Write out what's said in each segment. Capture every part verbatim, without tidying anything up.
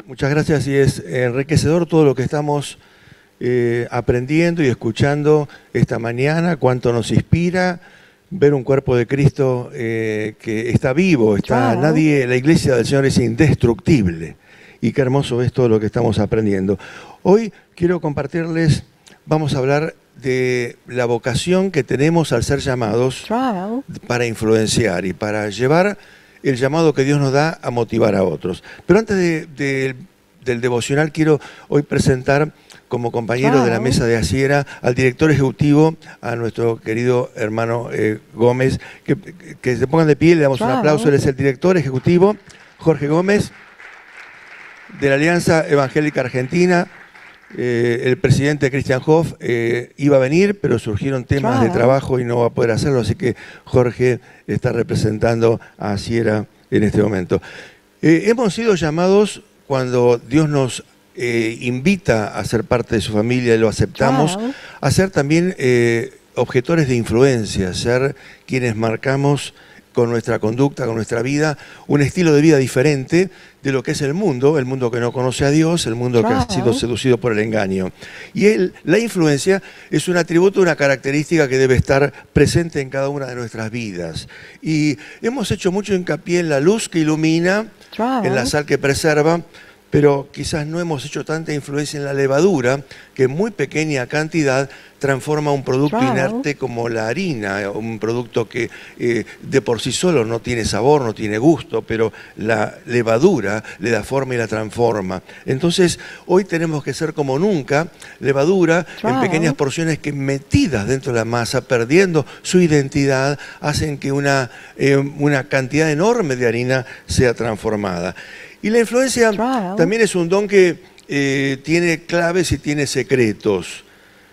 Muchas gracias y es enriquecedor todo lo que estamos eh, aprendiendo y escuchando esta mañana, cuánto nos inspira ver un cuerpo de Cristo eh, que está vivo, está Claro. nadie, la iglesia del Señor es indestructible y qué hermoso es todo lo que estamos aprendiendo. Hoy quiero compartirles, vamos a hablar de la vocación que tenemos al ser llamados Claro. para influenciar y para llevar el llamado que Dios nos da a motivar a otros. Pero antes de, de, del devocional quiero hoy presentar como compañero Claro. de la mesa de Asiera al director ejecutivo, a nuestro querido hermano eh, Gómez, que, que se pongan de pie, le damos Claro. un aplauso. Él es el director ejecutivo, Jorge Gómez, de la Alianza Evangélica Argentina. Eh, el presidente Christian Hoff eh, iba a venir, pero surgieron temas Claro. de trabajo y no va a poder hacerlo, así que Jorge está representando a Asiera en este momento. Eh, hemos sido llamados cuando Dios nos eh, invita a ser parte de su familia y lo aceptamos, Claro. a ser también eh, objetores de influencia, ser quienes marcamos con nuestra conducta, con nuestra vida, un estilo de vida diferente de lo que es el mundo, el mundo que no conoce a Dios, el mundo Claro. que ha sido seducido por el engaño. Y él, la influencia es un atributo, una característica que debe estar presente en cada una de nuestras vidas. Y hemos hecho mucho hincapié en la luz que ilumina, Claro. en la sal que preserva, pero quizás no hemos hecho tanta influencia en la levadura, que en muy pequeña cantidad transforma un producto Claro. inerte como la harina, un producto que eh, de por sí solo no tiene sabor, no tiene gusto, pero la levadura le da forma y la transforma. Entonces, hoy tenemos que ser como nunca, levadura Claro. en pequeñas porciones que metidas dentro de la masa, perdiendo su identidad, hacen que una, eh, una cantidad enorme de harina sea transformada. Y la influencia Claro. también es un don que eh, tiene claves y tiene secretos.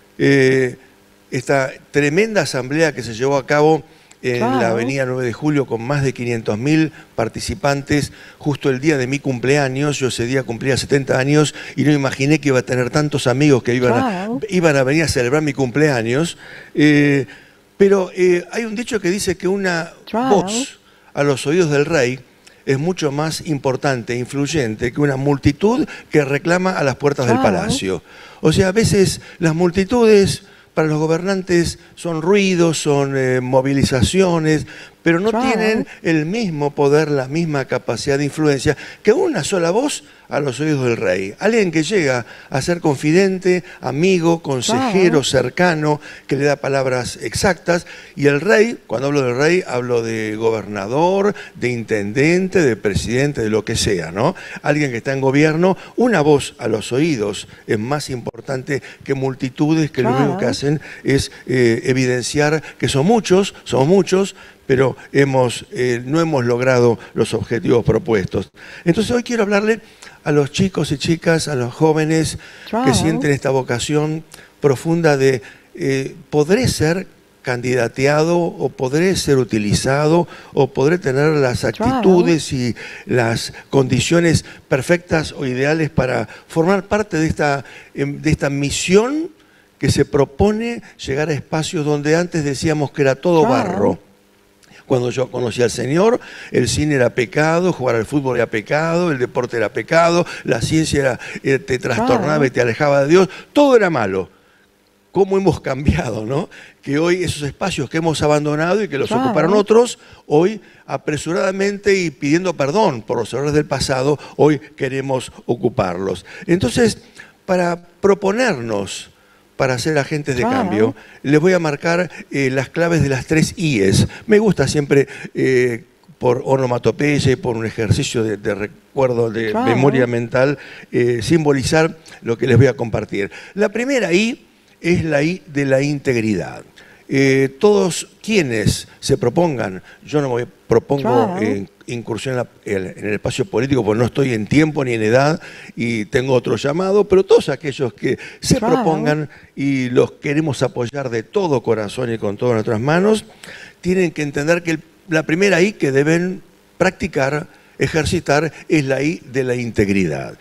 Eh, esta tremenda asamblea que se llevó a cabo en Claro. la avenida nueve de julio con más de quinientos mil participantes, justo el día de mi cumpleaños. Yo ese día cumplía setenta años y no imaginé que iba a tener tantos amigos que iban, Claro. a, iban a venir a celebrar mi cumpleaños. Eh, pero eh, hay un dicho que dice que una Claro. voz a los oídos del rey es mucho más importante, influyente, que una multitud que reclama a las puertas del Claro. palacio. O sea, a veces las multitudes para los gobernantes son ruidos, son eh, movilizaciones, pero no Claro. tienen el mismo poder, la misma capacidad de influencia que una sola voz a los oídos del rey. Alguien que llega a ser confidente, amigo, consejero, Claro. cercano, que le da palabras exactas. Y el rey, cuando hablo del rey, hablo de gobernador, de intendente, de presidente, de lo que sea, ¿no? Alguien que está en gobierno, una voz a los oídos es más importante que multitudes que lo Claro. único que hacen es eh, evidenciar que son muchos, somos muchos, pero hemos, eh, no hemos logrado los objetivos propuestos. Entonces hoy quiero hablarle a los chicos y chicas, a los jóvenes Claro. que sienten esta vocación profunda de eh, ¿podré ser candidateado o podré ser utilizado o podré tener las actitudes y las condiciones perfectas o ideales para formar parte de esta, de esta misión que se propone llegar a espacios donde antes decíamos que era todo Claro. barro? Cuando yo conocí al Señor, el cine era pecado, jugar al fútbol era pecado, el deporte era pecado, la ciencia era, eh, te trastornaba Claro. y te alejaba de Dios, todo era malo. ¿Cómo hemos cambiado, no? Que hoy esos espacios que hemos abandonado y que los Claro. ocuparon otros, hoy apresuradamente y pidiendo perdón por los errores del pasado, hoy queremos ocuparlos. Entonces, para proponernos para ser agentes de Claro. cambio, les voy a marcar eh, las claves de las tres I's. Me gusta siempre, eh, por onomatopeya y por un ejercicio de, de recuerdo, de Claro. memoria mental, eh, simbolizar lo que les voy a compartir. La primera I es la I de la integridad. Eh, todos quienes se propongan, yo no me propongo Claro. eh, incursión en, la, en el espacio político porque no estoy en tiempo ni en edad y tengo otro llamado, pero todos aquellos que se Claro. propongan y los queremos apoyar de todo corazón y con todas nuestras manos, tienen que entender que el, la primera I que deben practicar, ejercitar, es la I de la integridad.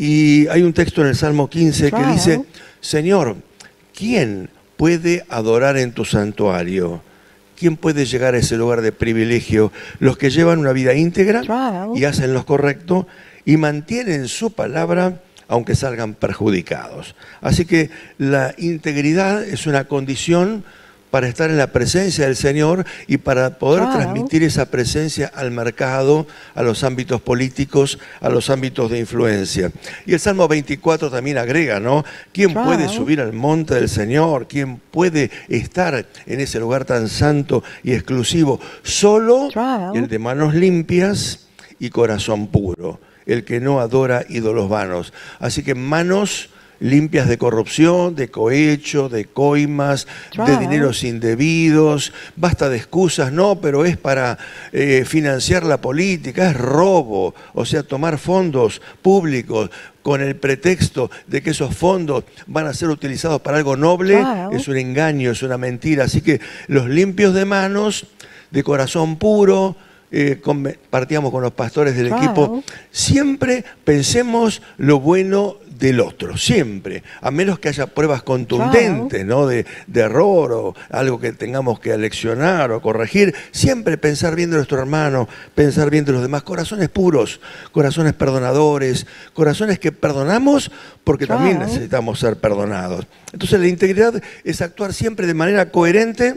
Y hay un texto en el Salmo quince Claro. que dice, Señor, ¿quién puede adorar en tu santuario? ¿Quién puede llegar a ese lugar de privilegio? Los que llevan una vida íntegra Claro. y hacen lo correcto y mantienen su palabra aunque salgan perjudicados. Así que la integridad es una condición para estar en la presencia del Señor y para poder Claro. transmitir esa presencia al mercado, a los ámbitos políticos, a los ámbitos de influencia. Y el Salmo veinticuatro también agrega, ¿no? ¿Quién Claro. puede subir al monte del Señor? ¿Quién puede estar en ese lugar tan santo y exclusivo? Solo Claro. el de manos limpias y corazón puro, el que no adora ídolos vanos. Así que manos limpias de corrupción, de cohecho, de coimas, Claro. de dineros indebidos, basta de excusas, no, pero es para eh, financiar la política, es robo, o sea, tomar fondos públicos con el pretexto de que esos fondos van a ser utilizados para algo noble, Claro. es un engaño, es una mentira. Así que los limpios de manos, de corazón puro, eh, compartíamos con los pastores del Claro. equipo, siempre pensemos lo bueno del otro, siempre, a menos que haya pruebas contundentes, ¿no? de, de error o algo que tengamos que aleccionar o corregir, siempre pensar bien de nuestro hermano, pensar bien de los demás, corazones puros, corazones perdonadores, corazones que perdonamos porque Claro. también necesitamos ser perdonados. Entonces la integridad es actuar siempre de manera coherente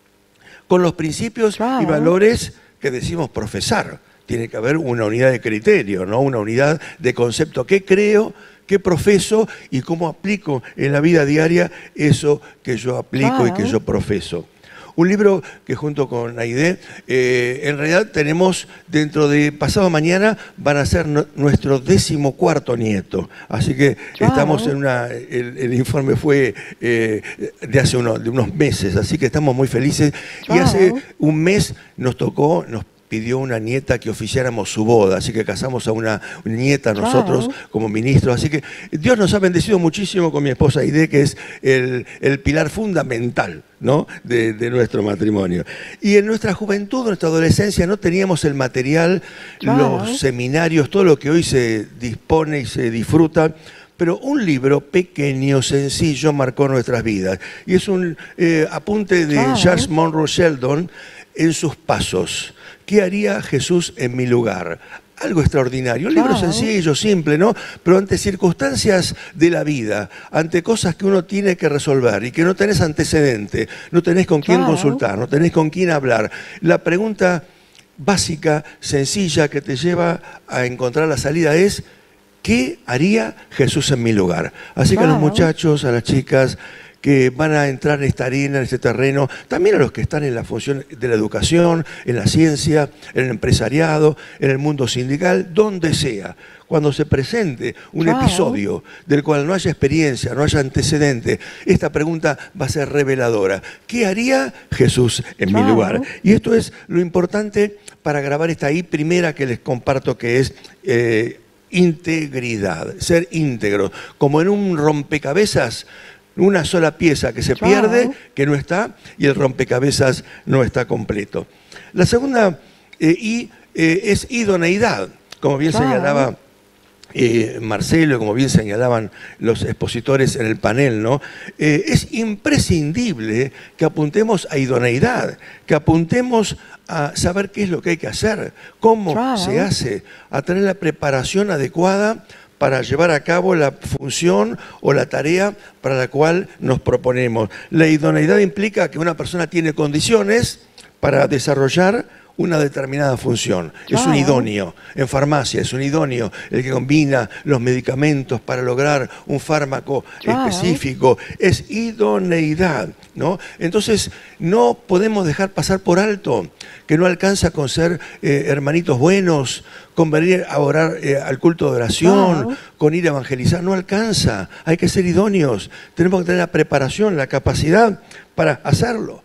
con los principios Claro. y valores que decimos profesar. Tiene que haber una unidad de criterio, ¿no? Una unidad de concepto. ¿Qué creo? ¿Qué profeso? Y cómo aplico en la vida diaria eso que yo aplico y que Claro. yo profeso. Un libro que junto con Aide, eh, en realidad tenemos dentro de pasado mañana, van a ser no, nuestro decimocuarto nieto. Así que Claro. estamos en una, el, el informe fue eh, de hace uno, de unos meses, así que estamos muy felices. Claro. Y hace un mes nos tocó, nos pidió una nieta que oficiáramos su boda, así que casamos a una nieta nosotros Claro. como ministros. Así que Dios nos ha bendecido muchísimo con mi esposa Aide, que es el, el pilar fundamental, ¿no? de, de nuestro matrimonio. Y en nuestra juventud, en nuestra adolescencia, no teníamos el material, Claro. los seminarios, todo lo que hoy se dispone y se disfruta. Pero un libro pequeño, sencillo, marcó nuestras vidas. Y es un eh, apunte de Claro. Charles Monroe Sheldon en sus pasos. ¿Qué haría Jesús en mi lugar? Algo extraordinario, un libro Claro. sencillo, simple, ¿no? Pero ante circunstancias de la vida, ante cosas que uno tiene que resolver y que no tenés antecedente, no tenés con quién Claro. consultar, no tenés con quién hablar. La pregunta básica, sencilla, que te lleva a encontrar la salida es: ¿qué haría Jesús en mi lugar? Así que a los Claro. muchachos, a las chicas que van a entrar en esta arena, en este terreno, también a los que están en la función de la educación, en la ciencia, en el empresariado, en el mundo sindical, donde sea, cuando se presente un Claro. episodio del cual no haya experiencia, no haya antecedente, esta pregunta va a ser reveladora. ¿Qué haría Jesús en Claro. mi lugar? Y esto es lo importante para grabar esta I primera que les comparto, que es eh, integridad, ser íntegro. Como en un rompecabezas, una sola pieza que se Claro. pierde, que no está, y el rompecabezas no está completo. La segunda eh, I eh, es idoneidad, como bien Claro. señalaba eh, Marcelo, como bien señalaban los expositores en el panel, ¿no? Eh, es imprescindible que apuntemos a idoneidad, que apuntemos a saber qué es lo que hay que hacer, cómo Claro. se hace, a tener la preparación adecuada para llevar a cabo la función o la tarea para la cual nos proponemos. La idoneidad implica que una persona tiene condiciones para desarrollar una determinada función. Es un Claro. idóneo. En farmacia es un idóneo el que combina los medicamentos para lograr un fármaco Claro. específico. Es idoneidad, ¿no? Entonces, no podemos dejar pasar por alto que no alcanza con ser eh, hermanitos buenos, con venir a orar eh, al culto de oración, Claro. con ir a evangelizar. No alcanza. Hay que ser idóneos. Tenemos que tener la preparación, la capacidad para hacerlo.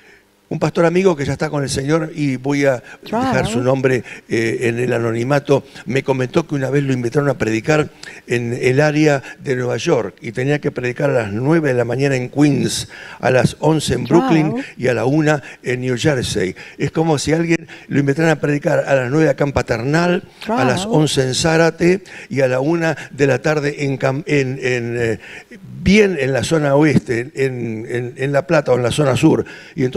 Un pastor amigo que ya está con el Señor, y voy a Claro. dejar su nombre eh, en el anonimato, me comentó que una vez lo invitaron a predicar en el área de Nueva York y tenía que predicar a las nueve de la mañana en Queens, a las once en Brooklyn Claro. y a la una en New Jersey. Es como si alguien lo invitaran a predicar a las nueve acá en Paternal, Claro. a las once en Zárate y a la una de la tarde en, Cam- en, en, eh, bien en la zona oeste, en, en, en La Plata o en la zona sur. Y entonces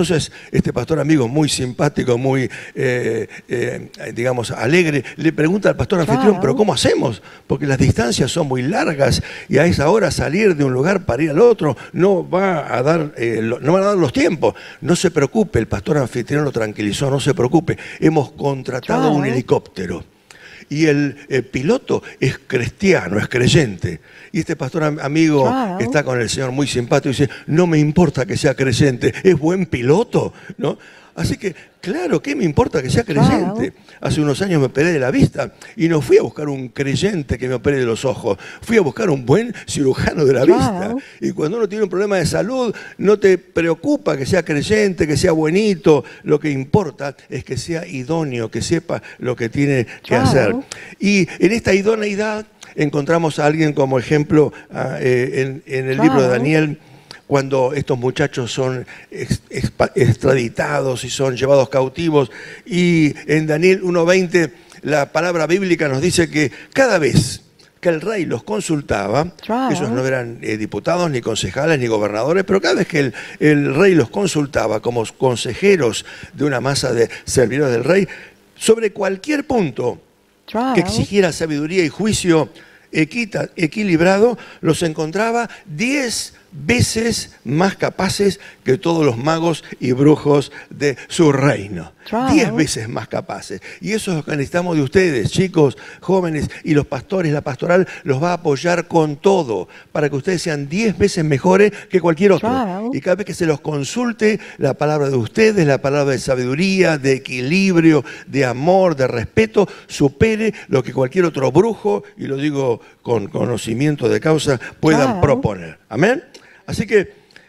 este pastor amigo muy simpático, muy, eh, eh, digamos, alegre, le pregunta al pastor anfitrión, claro. ¿pero cómo hacemos? Porque las distancias son muy largas y a esa hora salir de un lugar para ir al otro no va a dar, eh, no van a dar los tiempos. No se preocupe, el pastor anfitrión lo tranquilizó, no se preocupe, hemos contratado claro. un helicóptero. Y el, el piloto es cristiano, es creyente. Y este pastor amigo claro. está con el Señor muy simpático y dice, no me importa que sea creyente, es buen piloto, ¿no? Así que, claro, ¿qué me importa que sea creyente? Claro. Hace unos años me operé de la vista y no fui a buscar un creyente que me opere de los ojos, fui a buscar un buen cirujano de la claro. vista. Y cuando uno tiene un problema de salud, no te preocupa que sea creyente, que sea buenito, lo que importa es que sea idóneo, que sepa lo que tiene que claro. hacer. Y en esta idoneidad encontramos a alguien como ejemplo uh, eh, en, en el claro. libro de Daniel, cuando estos muchachos son extraditados y son llevados cautivos. Y en Daniel uno veinte la palabra bíblica nos dice que cada vez que el rey los consultaba, claro. ellos no eran eh, diputados, ni concejales, ni gobernadores, pero cada vez que el, el rey los consultaba como consejeros de una masa de servidores del rey, sobre cualquier punto claro. que exigiera sabiduría y juicio equita, equilibrado, los encontraba diez veces más capaces que todos los magos y brujos de su reino. Claro. Diez veces más capaces. Y eso es lo que necesitamos de ustedes, chicos, jóvenes, y los pastores, la pastoral los va a apoyar con todo, para que ustedes sean diez veces mejores que cualquier otro. Claro. Y cada vez que se los consulte, la palabra de ustedes, la palabra de sabiduría, de equilibrio, de amor, de respeto, supere lo que cualquier otro brujo, y lo digo con conocimiento de causa, puedan claro. proponer. Amén. Así que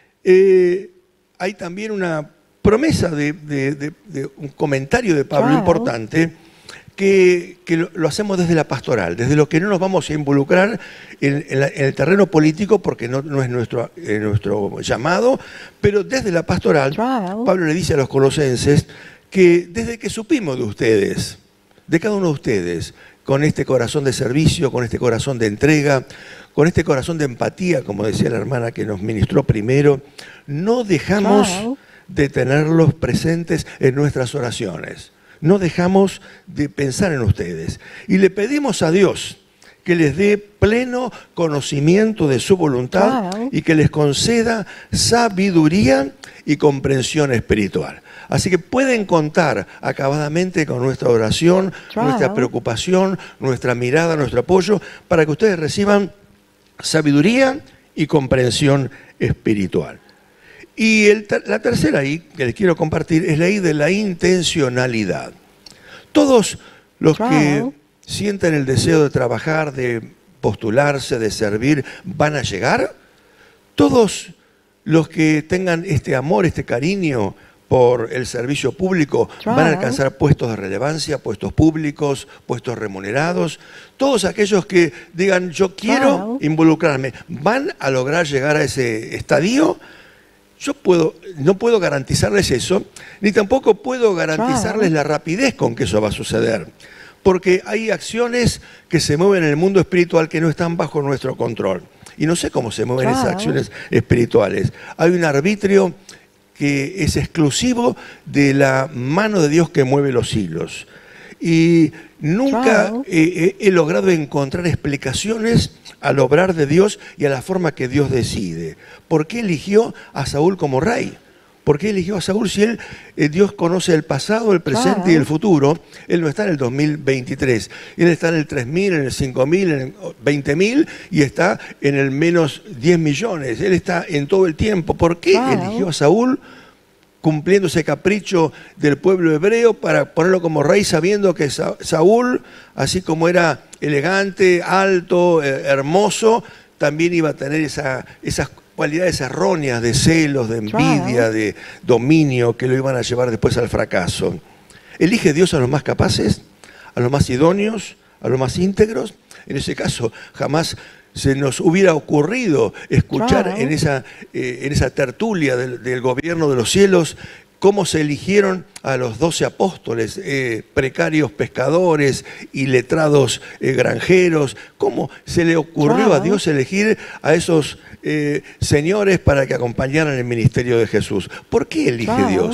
eh, hay también una promesa de, de, de, de un comentario de Pablo claro. importante que, que lo, lo hacemos desde la pastoral, desde lo que no nos vamos a involucrar en, en, la, en el terreno político porque no, no es nuestro, eh, nuestro llamado, pero desde la pastoral claro. Pablo le dice a los colosenses que desde que supimos de ustedes, de cada uno de ustedes, con este corazón de servicio, con este corazón de entrega, con este corazón de empatía, como decía la hermana que nos ministró primero, no dejamos claro. de tenerlos presentes en nuestras oraciones. No dejamos de pensar en ustedes. Y le pedimos a Dios que les dé pleno conocimiento de su voluntad claro. y que les conceda sabiduría y comprensión espiritual. Así que pueden contar acabadamente con nuestra oración, claro. nuestra preocupación, nuestra mirada, nuestro apoyo, para que ustedes reciban sabiduría y comprensión espiritual. Y el, la tercera I que les quiero compartir es la I de la intencionalidad. Todos los claro. que sienten el deseo de trabajar, de postularse, de servir, van a llegar. Todos los que tengan este amor, este cariño por el servicio público, claro. van a alcanzar puestos de relevancia, puestos públicos, puestos remunerados. Todos aquellos que digan, yo quiero claro. involucrarme, ¿van a lograr llegar a ese estadio? Yo puedo, no puedo garantizarles eso, ni tampoco puedo garantizarles claro. la rapidez con que eso va a suceder. Porque hay acciones que se mueven en el mundo espiritual que no están bajo nuestro control. Y no sé cómo se mueven claro. esas acciones espirituales. Hay un arbitrio que es exclusivo de la mano de Dios que mueve los hilos. Y nunca claro. he, he logrado encontrar explicaciones al obrar de Dios y a la forma que Dios decide. ¿Por qué eligió a Saúl como rey? ¿Por qué eligió a Saúl si él, eh, Dios conoce el pasado, el presente claro. y el futuro? Él no está en el dos mil veintitrés. Él está en el tres mil, en el cinco mil, en el veinte mil y está en el menos diez millones. Él está en todo el tiempo. ¿Por qué claro. eligió a Saúl cumpliendo ese capricho del pueblo hebreo para ponerlo como rey, sabiendo que Sa Saúl, así como era elegante, alto, eh, hermoso, también iba a tener esa, esas cualidades erróneas de celos, de envidia, de dominio, que lo iban a llevar después al fracaso? ¿Elige Dios a los más capaces, a los más idóneos, a los más íntegros? En ese caso, jamás se nos hubiera ocurrido escuchar claro. en, esa, eh, en esa tertulia del, del gobierno de los cielos cómo se eligieron a los doce apóstoles, eh, precarios pescadores y letrados eh, granjeros. ¿Cómo se le ocurrió claro. a Dios elegir a esos eh, señores para que acompañaran el ministerio de Jesús? ¿Por qué elige claro. Dios?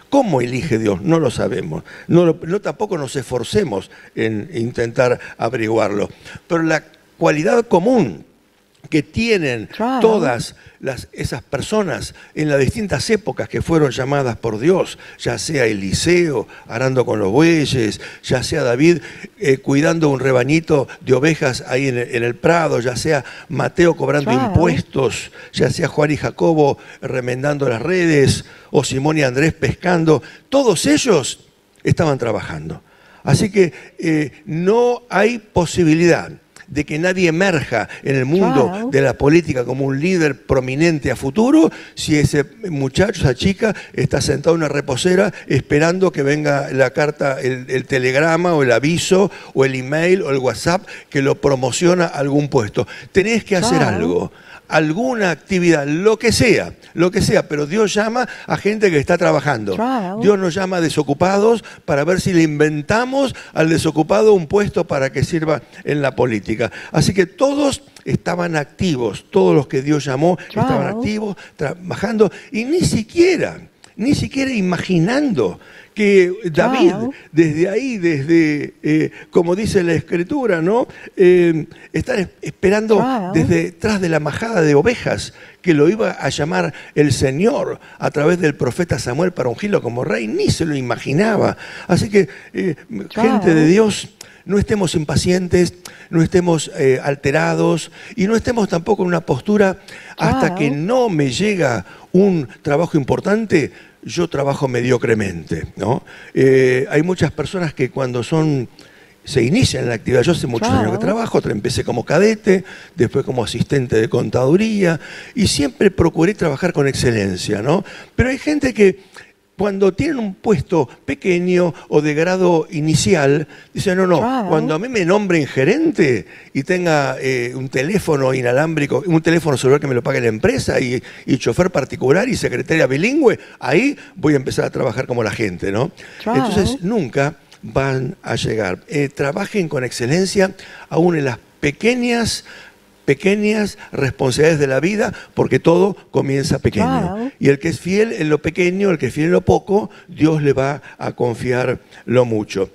¿Cómo elige Dios? No lo sabemos. No, lo, no tampoco nos esforcemos en intentar averiguarlo. Pero la cualidad común que tienen claro. todas las, esas personas en las distintas épocas que fueron llamadas por Dios, ya sea Eliseo arando con los bueyes, ya sea David eh, cuidando un rebañito de ovejas ahí en el, en el prado, ya sea Mateo cobrando claro. impuestos, ya sea Juan y Jacobo remendando las redes, o Simón y Andrés pescando, todos ellos estaban trabajando. Así que eh, no hay posibilidad de que nadie emerja en el mundo claro. de la política como un líder prominente a futuro, si ese muchacho, esa chica, está sentado en una reposera esperando que venga la carta, el, el telegrama o el aviso o el email o el WhatsApp que lo promociona a algún puesto. Tenés que hacer claro. algo, alguna actividad, lo que sea, lo que sea, pero Dios llama a gente que está trabajando. Claro. Dios nos llama a desocupados para ver si le inventamos al desocupado un puesto para que sirva en la política. Así que todos estaban activos, todos los que Dios llamó claro. estaban activos, trabajando y ni siquiera, ni siquiera imaginando que David, claro. desde ahí, desde, eh, como dice la Escritura, ¿no? Eh, estar esperando claro. desde detrás de la majada de ovejas, que lo iba a llamar el Señor a través del profeta Samuel para ungirlo como rey, ni se lo imaginaba. Así que, eh, claro. gente de Dios, no estemos impacientes, no estemos eh, alterados y no estemos tampoco en una postura hasta claro. que no me llega un trabajo importante, yo trabajo mediocremente, ¿no? Eh, hay muchas personas que cuando son, se inician en la actividad, yo hace muchos claro. años que trabajo, empecé como cadete, después como asistente de contaduría y siempre procuré trabajar con excelencia, ¿no? Pero hay gente que cuando tienen un puesto pequeño o de grado inicial, dicen, no, no, claro. cuando a mí me nombren gerente y tenga eh, un teléfono inalámbrico, un teléfono celular que me lo pague la empresa y, y chofer particular y secretaria bilingüe, ahí voy a empezar a trabajar como la gente, ¿no? Claro. Entonces, nunca van a llegar. Eh, trabajen con excelencia aún en las pequeñas pequeñas responsabilidades de la vida, porque todo comienza pequeño. Claro. Y el que es fiel en lo pequeño, el que es fiel en lo poco, Dios le va a confiar lo mucho.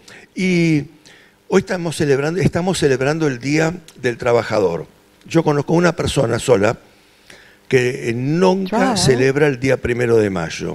Y hoy estamos celebrando, estamos celebrando el Día del Trabajador. Yo conozco una persona sola que nunca claro. celebra el día primero de mayo.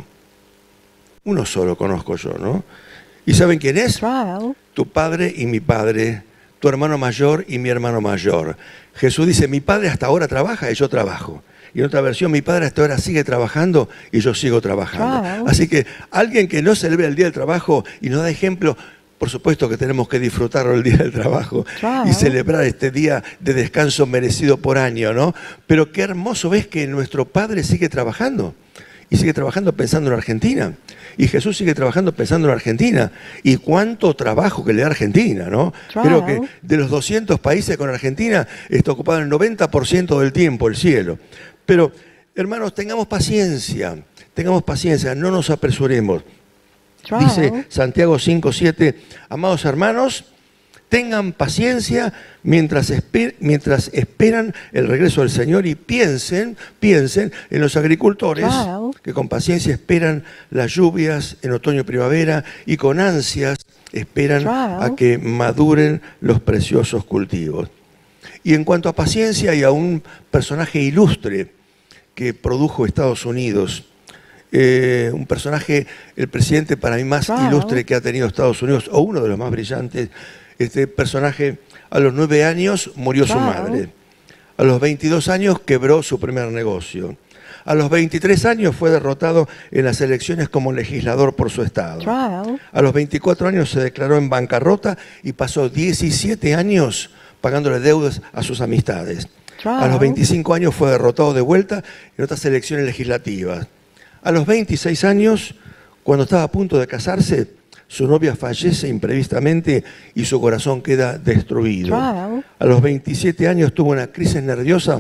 Uno solo conozco yo, ¿no? ¿Y saben quién es? Claro. Tu padre y mi padre, tu hermano mayor y mi hermano mayor. Jesús dice, mi padre hasta ahora trabaja y yo trabajo. Y en otra versión, mi padre hasta ahora sigue trabajando y yo sigo trabajando. Claro. Así que alguien que no celebra el Día del Trabajo y nos da ejemplo, por supuesto que tenemos que disfrutarlo el Día del Trabajo claro. y celebrar este día de descanso merecido por año, ¿no? Pero qué hermoso ves que nuestro Padre sigue trabajando. Y sigue trabajando pensando en Argentina. Y Jesús sigue trabajando pensando en Argentina. Y cuánto trabajo que le da Argentina, ¿no? Claro. Creo que de los doscientos países con Argentina está ocupado el noventa por ciento del tiempo, el cielo. Pero, hermanos, tengamos paciencia, tengamos paciencia, no nos apresuremos. Claro. Dice Santiago cinco, siete, amados hermanos, tengan paciencia mientras, esper mientras esperan el regreso del Señor y piensen, piensen en los agricultores claro. que con paciencia esperan las lluvias en otoño y primavera y con ansias esperan claro. a que maduren los preciosos cultivos. Y en cuanto a paciencia y a un personaje ilustre que produjo Estados Unidos, eh, un personaje, el presidente para mí más claro. ilustre que ha tenido Estados Unidos, o uno de los más brillantes. Este personaje a los nueve años murió claro. su madre. A los veintidós años quebró su primer negocio. A los veintitrés años fue derrotado en las elecciones como legislador por su estado. Claro. A los veinticuatro años se declaró en bancarrota y pasó diecisiete años pagándole deudas a sus amistades. Claro. A los veinticinco años fue derrotado de vuelta en otras elecciones legislativas. A los veintiséis años, cuando estaba a punto de casarse, su novia fallece imprevistamente y su corazón queda destruido. Claro. A los veintisiete años tuvo una crisis nerviosa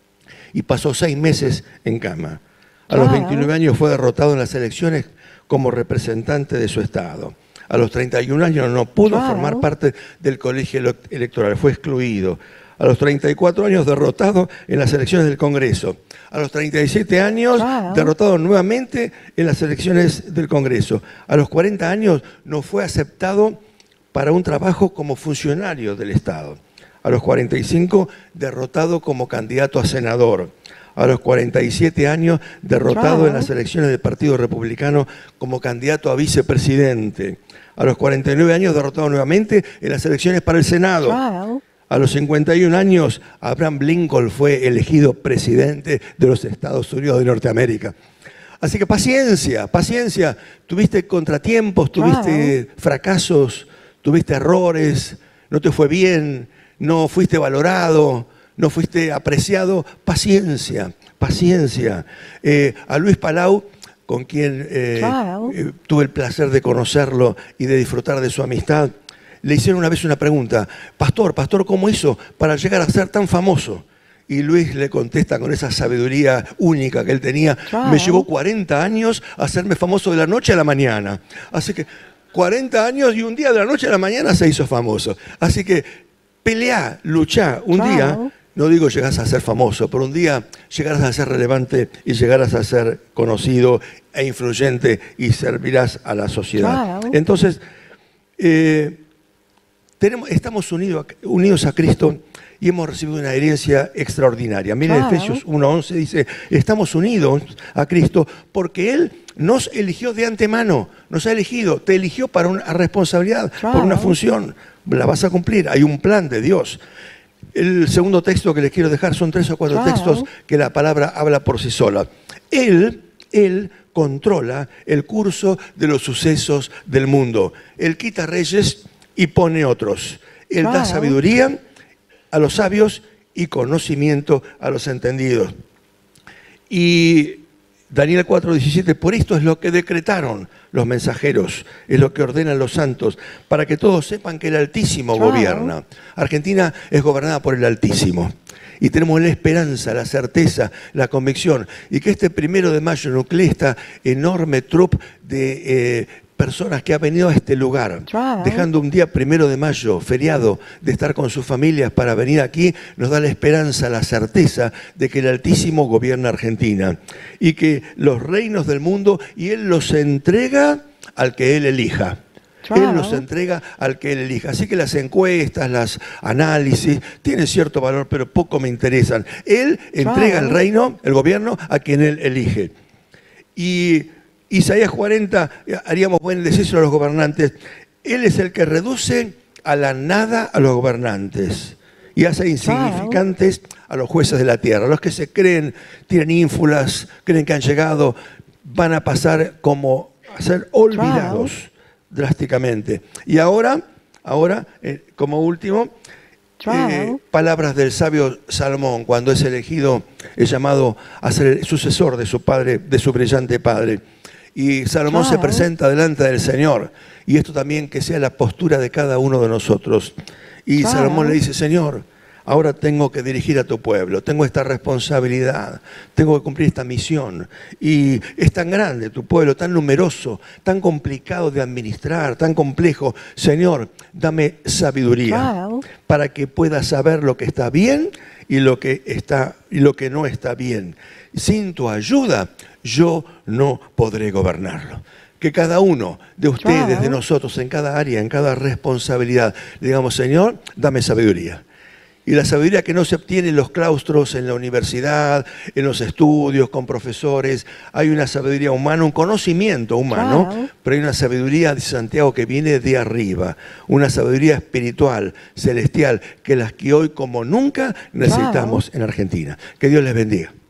y pasó seis meses en cama. A claro. los veintinueve años fue derrotado en las elecciones como representante de su estado. A los treinta y un años no pudo claro. formar parte del colegio electoral, fue excluido. A A los treinta y cuatro años derrotado en las elecciones del Congreso. A los treinta y siete años claro. derrotado nuevamente en las elecciones del Congreso. A los cuarenta años no fue aceptado para un trabajo como funcionario del Estado. A los cuarenta y cinco derrotado como candidato a senador. A los cuarenta y siete años derrotado claro. en las elecciones del Partido Republicano como candidato a vicepresidente. A los cuarenta y nueve años derrotado nuevamente en las elecciones para el Senado. Claro. A los cincuenta y un años, Abraham Lincoln fue elegido presidente de los Estados Unidos de Norteamérica. Así que paciencia, paciencia. Tuviste contratiempos, tuviste claro. fracasos, tuviste errores, no te fue bien, no fuiste valorado, no fuiste apreciado. Paciencia, paciencia. Eh, a Luis Palau, con quien eh, claro. eh, tuve el placer de conocerlo y de disfrutar de su amistad, le hicieron una vez una pregunta: Pastor, pastor, ¿cómo hizo para llegar a ser tan famoso? Y Luis le contesta con esa sabiduría única que él tenía: claro. me llevó cuarenta años a hacerme famoso de la noche a la mañana. Así que cuarenta años y un día de la noche a la mañana se hizo famoso. Así que peleá, luchá. Un claro. día, no digo llegás a ser famoso, pero un día llegarás a ser relevante y llegarás a ser conocido e influyente y servirás a la sociedad. Claro. Entonces, eh, Tenemos, estamos unidos a, unidos a Cristo y hemos recibido una herencia extraordinaria. Miren, claro. Efesios uno once dice: estamos unidos a Cristo porque Él nos eligió de antemano, nos ha elegido, te eligió para una responsabilidad, claro. por una función, la vas a cumplir, hay un plan de Dios. El segundo texto que les quiero dejar son tres o cuatro claro. textos que la palabra habla por sí sola. Él, Él controla el curso de los sucesos del mundo. Él quita reyes y pone otros. Él claro. da sabiduría a los sabios y conocimiento a los entendidos. Y Daniel cuatro diecisiete, por esto es lo que decretaron los mensajeros, es lo que ordenan los santos, para que todos sepan que el Altísimo claro. gobierna. Argentina es gobernada por el Altísimo. Y tenemos la esperanza, la certeza, la convicción, y que este primero de mayo nuclee esta enorme troupe de eh, personas que ha venido a este lugar, claro. dejando un día primero de mayo, feriado, de estar con sus familias para venir aquí, nos da la esperanza, la certeza de que el Altísimo gobierna Argentina y que los reinos del mundo, y Él los entrega al que Él elija. Claro. Él los entrega al que Él elija. Así que las encuestas, los análisis, tienen cierto valor, pero poco me interesan. Él entrega claro. el reino, el gobierno, a quien Él elige. Y Isaías cuarenta, haríamos buen decírselo a los gobernantes: Él es el que reduce a la nada a los gobernantes y hace insignificantes a los jueces de la tierra. Los que se creen, tienen ínfulas, creen que han llegado, van a pasar como a ser olvidados claro. drásticamente. Y ahora, ahora eh, como último, eh, palabras del sabio Salomón, cuando es elegido, es llamado a ser el sucesor de su padre, de su brillante padre. Y Salomón claro. se presenta delante del Señor. Y esto también que sea la postura de cada uno de nosotros. Y claro. Salomón le dice: Señor, ahora tengo que dirigir a tu pueblo, tengo esta responsabilidad, tengo que cumplir esta misión. Y es tan grande tu pueblo, tan numeroso, tan complicado de administrar, tan complejo. Señor, dame sabiduría claro. para que pueda saber lo que está bien y lo que está, y lo que no está bien. Sin tu ayuda, yo no podré gobernarlo. Que cada uno de ustedes, claro. de nosotros, en cada área, en cada responsabilidad, le digamos: Señor, dame sabiduría. Y la sabiduría que no se obtiene en los claustros, en la universidad, en los estudios, con profesores. Hay una sabiduría humana, un conocimiento humano, claro. pero hay una sabiduría, dice Santiago, que viene de arriba. Una sabiduría espiritual, celestial, que las que hoy como nunca necesitamos claro. en Argentina. Que Dios les bendiga.